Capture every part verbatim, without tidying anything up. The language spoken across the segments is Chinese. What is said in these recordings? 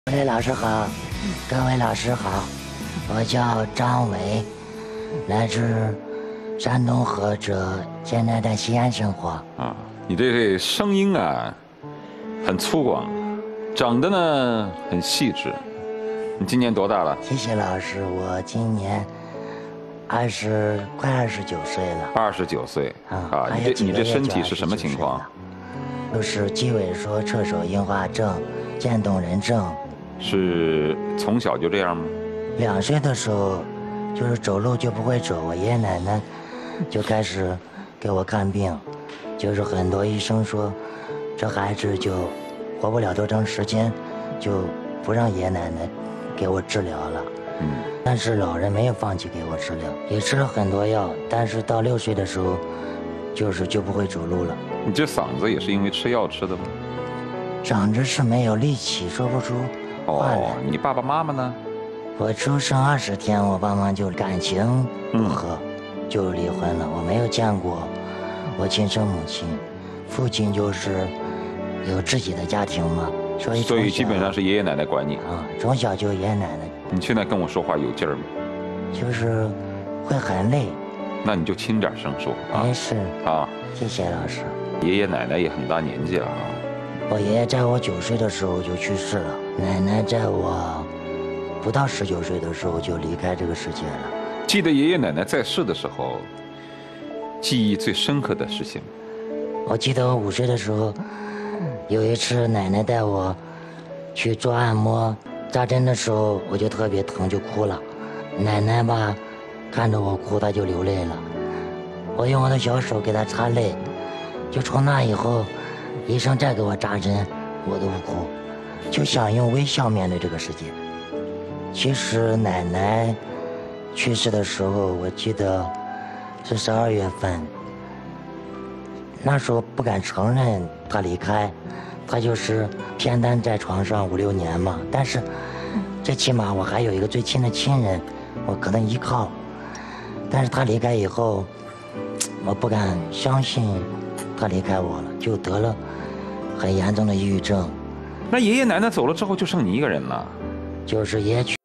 各位老师好，各位老师好，我叫张伟，来自山东菏泽，现在在西安生活。 啊，你这声音啊，很粗犷，长得呢很细致。你今年多大了？ 谢谢老师，我今年二十快二十九岁了。 二十九岁啊， 啊，你这你这身体是什么情况？ 就是肌萎缩、侧手硬化症、渐冻人症。 是从小就这样吗？ 两岁的时候，就是走路就不会走，我爷爷奶奶就开始给我看病，就是很多医生说，这孩子就活不了多长时间，就不让爷爷奶奶给我治疗了。嗯，但是老人没有放弃给我治疗，也吃了很多药，但是到六岁的时候，就是就不会走路了。 你这嗓子也是因为吃药吃的吗？ 嗓子是没有力气，说不出话来。 哦，你爸爸妈妈呢？ 我出生二十天，我爸妈就感情不和，嗯、就离婚了。我没有见过我亲生母亲，父亲就是有自己的家庭嘛，所以所以基本上是爷爷奶奶管你啊，从小就爷爷奶奶。 你现在跟我说话有劲儿吗？ 就是会很累。 那你就轻点声说啊。 没事啊， 谢谢老师。 爷爷奶奶也很大年纪了啊。 我爷爷在我九岁的时候就去世了，奶奶在我不到十九岁的时候就离开这个世界了。 记得爷爷奶奶在世的时候，记忆最深刻的事情。 我记得我五岁的时候，有一次奶奶带我去做按摩扎针的时候，我就特别疼，就哭了。奶奶吧，看着我哭，她就流泪了。我用我的小手给她擦泪，就从那以后。医生再给我扎针，我都不哭，就想用微笑面对这个世界。其实奶奶去世的时候，我记得是十二月份，那时候不敢承认她离开，她就是偏瘫在床上五六年嘛。但是最起码我还有一个最亲的亲人，我可能依靠。但是她离开以后，我不敢相信她离开我了，就得了很严重的抑郁症。 那爷爷奶奶走了之后，就剩你一个人了？ 就是爷爷去。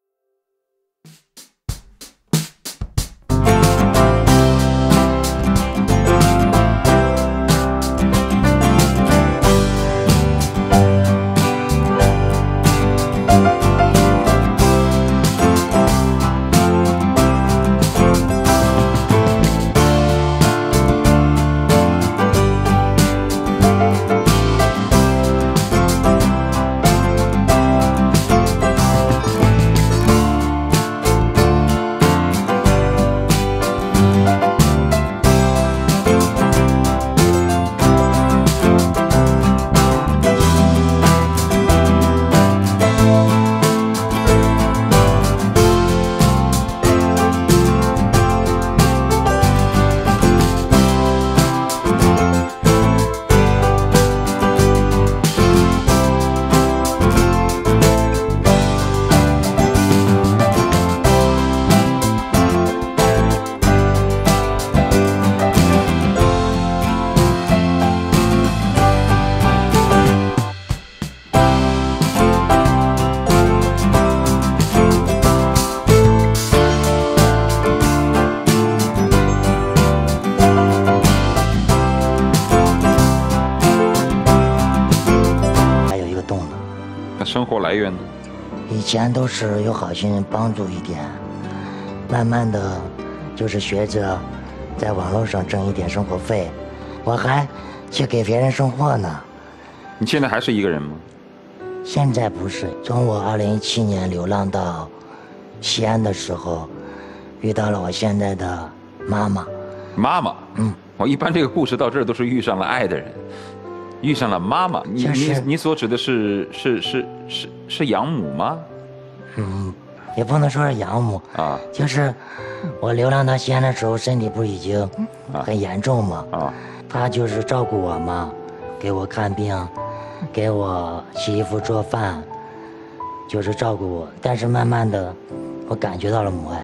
生活来源呢？ 以前都是有好心人帮助一点，慢慢的，就是学着在网络上挣一点生活费，我还去给别人送货呢。 你现在还是一个人吗？ 现在不是，从我二零一七年流浪到西安的时候，遇到了我现在的妈妈。 妈妈， 嗯， 我一般这个故事到这儿都是遇上了爱的人。遇上了妈妈，你你你所指的是是是是是养母吗？ 嗯，也不能说是养母啊， 就是我流浪到西安的时候，身体不是已经很严重吗？ 啊， 她就是照顾我嘛，给我看病，给我洗衣服做饭，就是照顾我。但是慢慢的，我感觉到了母爱。